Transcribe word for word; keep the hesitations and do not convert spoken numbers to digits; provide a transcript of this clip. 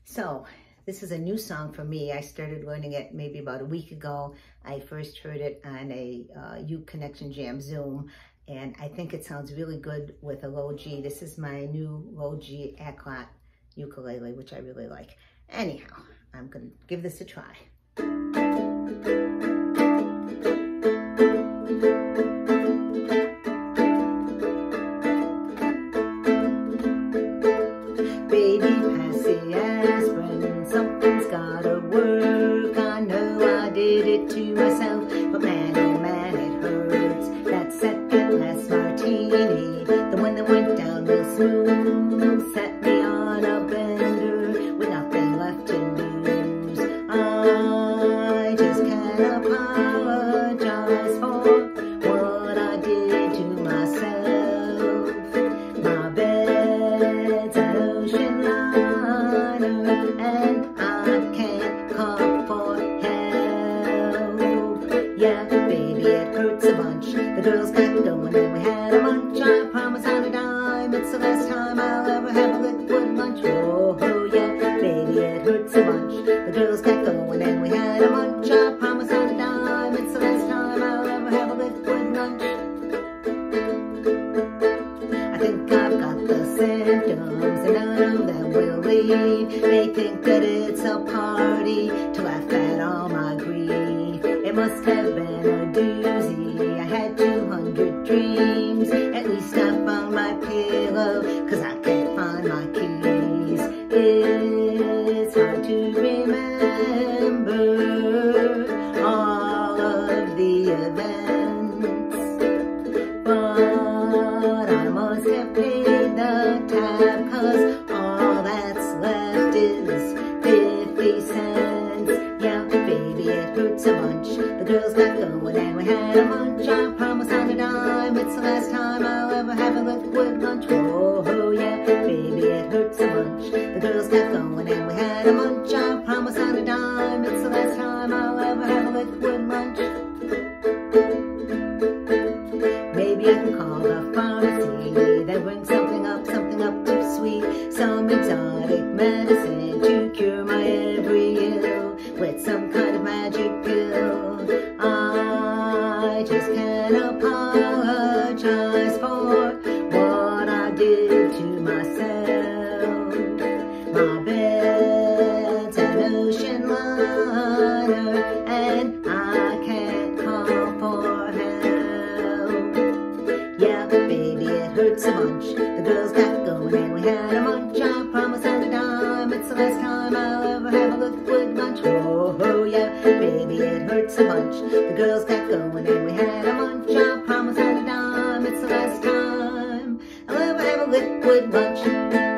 So this is a new song for me. I started learning it maybe about a week ago. I first heard it on a uh, U Connection Jam Zoom, and I think it sounds really good with a low G. This is my new low G Aklot ukulele, which I really like. Anyhow, I'm gonna give this a try. Baby, pass the aspirin, something's gotta work. I know I did it to myself, but man, oh man, it hurts. That second last martini, the one that went down real smooth, set me on a bender with nothing left to lose. I just can't apologize for what I did to myself. My bed's an ocean liner, and I can't call for help. Yeah, baby, it hurts a bunch. The girls got going and we had a lunch. I promise on a dime, it's the last time I'll ever have a liquid lunch. Oh, oh yeah, baby, it hurts a bunch. The girls got going and we had a lunch. I promise on a dime, it's the last time I'll ever have a liquid lunch. I think I've got the symptoms and none of them will leave. They think that it's a party to laugh at all my grief. It must have been a doozy. I had two hundred dreams. At least I found my pillow, cause I can't find my keys. It's hard to remember all of the events, but I must have paid the tab, cause all that's left is fifty cents. Yeah, baby, it hurts a bunch. The girls got going and we had a lunch. I promise on a dime, it's the last time I'll ever have a liquid lunch. Oh, oh yeah, baby, it hurts a bunch. The girls got going and we had a lunch. I promise on a dime, it's the last time I'll ever have a liquid lunch. Maybe I can call the pharmacy. They bring something up, something up too sweet. Some exotic medicine to cure my every ill with some kind of magic pill. I just can't apologize for what I did to myself. My bed's an ocean liner, and I can't call for help. Yeah, baby, it hurts a bunch. The girls got going and we had a munch. I promise on a dime, it's the last time I'll ever have a liquid lunch. Oh, oh yeah, baby, it hurts a bunch. The girls got going and we had a munch. I promise on a dime, it's the last time I'll ever have a liquid lunch.